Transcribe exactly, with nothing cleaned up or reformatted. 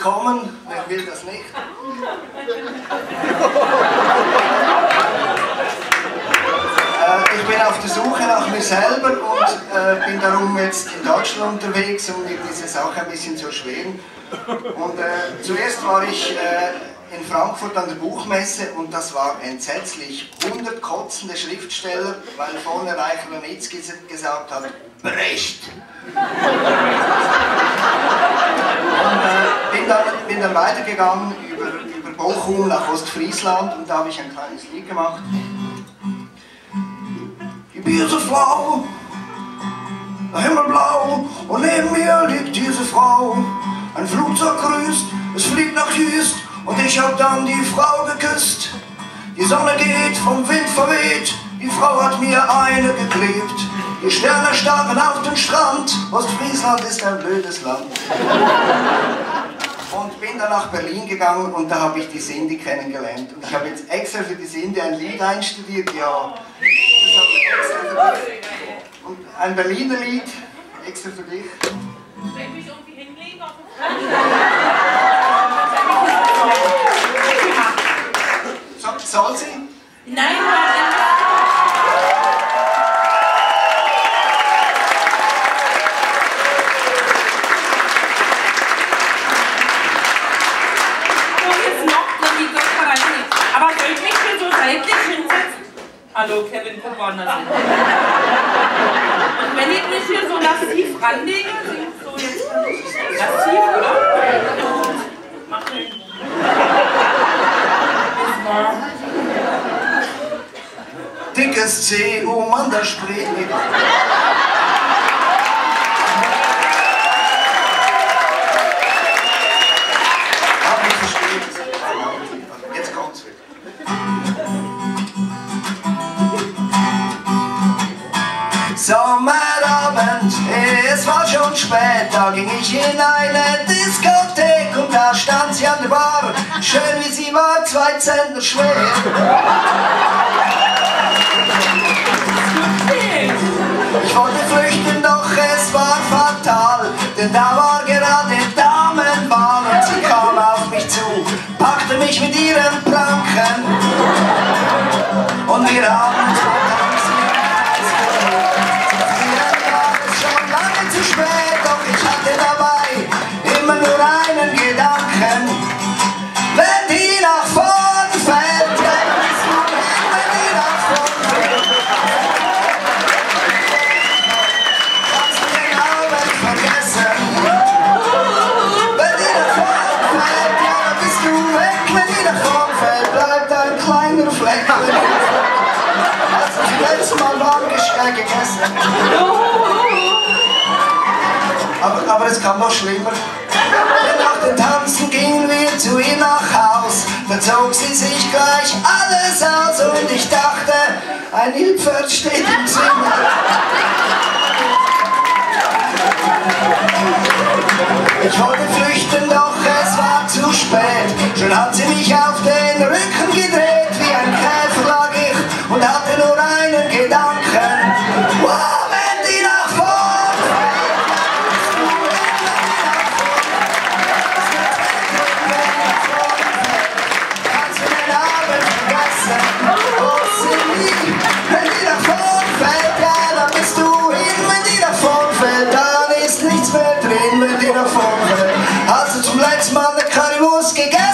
willkommen, wer will das nicht? äh, ich bin auf der Suche nach mir selber und äh, bin darum jetzt in Deutschland unterwegs, um mir diese Sache ein bisschen zu erschweren. Und äh, zuerst war ich äh, in Frankfurt an der Buchmesse und das war entsetzlich. hundert kotzende Schriftsteller, weil vorne Reich Ranitzky gesagt hat, Brecht. Und äh, bin, dann, bin dann weitergegangen über, über Bochum nach Ostfriesland und da habe ich ein kleines Lied gemacht. Die Bier so flau, der Himmel blau und neben mir liegt diese Frau. Ein Flugzeug grüßt, es fliegt nach Jüst und ich hab dann die Frau geküsst. Die Sonne geht, vom Wind verweht, die Frau hat mir eine geklebt. Die Sterne starren auf den Strand, Ostfriesland ist ein blödes Land. Und bin dann nach Berlin gegangen und da habe ich die Cindy kennengelernt. Und ich habe jetzt extra für die Cindy ein Lied einstudiert, ja. Das habe ich extra für dich. Und ein Berliner Lied, extra für dich. Soll ich mich irgendwie hinlegen auf den so, soll sie? Nein, aber soll ich mich hier so seitlich hinsetzen? Hallo, Kevin, guck mal anders hin. Und wenn ich mich hier so lassiv ranlege, singt so jetzt lassiv, oder? Mach den. Dickes C, oh Mann, da spricht nicht. Jetzt kommt's wieder. Sommerabend, es war schon spät, da ging ich in eine Diskothek und da stand sie an der Bar, schön wie sie war, zwei Zentner schwer. Ich wollte flüchten, doch es war fatal, denn da war gerade Damenwahl und sie kam auf mich zu, packte mich mit ihren Planken und wir haben schon lange zu spät, doch ich hatte dabei immer nur einen Gedanken, wenn die nach vorn fällt, wenn die nach vorn fällt, kannst du den Abend vergessen, wenn die nach vorn fällt, ja, dann bist du weg, wenn die nach vorn fällt, bleibt ein kleiner Fleck, als ich das letzte Mal warm gegessen. Aber, aber es kam noch schlimmer. Denn nach dem Tanzen gingen wir zu ihr nach Haus. Da zog sie sich gleich alles aus und ich dachte, ein Nilpferd steht im Zimmer. Ich wollte flüchten, doch es war zu spät. Schon hat sie mich auf den Rücken gedreht, wie ein Käfer lag ich und hatte nur einen Gedanken. Wow, wenn die nach vorn fällt, kannst du den Abend vergessen. Oh, Cindy, wenn die nach vorn fällt, ja, dann bist du hin, wenn die nach vorn fällt, dann ist nichts mehr drin, wenn die nach vorn fällt. Hast du zum letzten Mal eine Currywurst gegessen?